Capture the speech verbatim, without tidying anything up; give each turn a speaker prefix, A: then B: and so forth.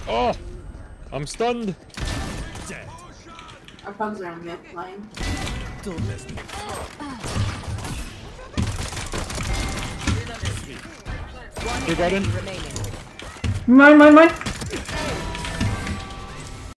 A: Oh! I'm stunned!
B: Dead.
C: Our pugs are on mid line.
B: Don't miss me.
A: You got in?
D: Remaining.
E: Mine, mine, mine.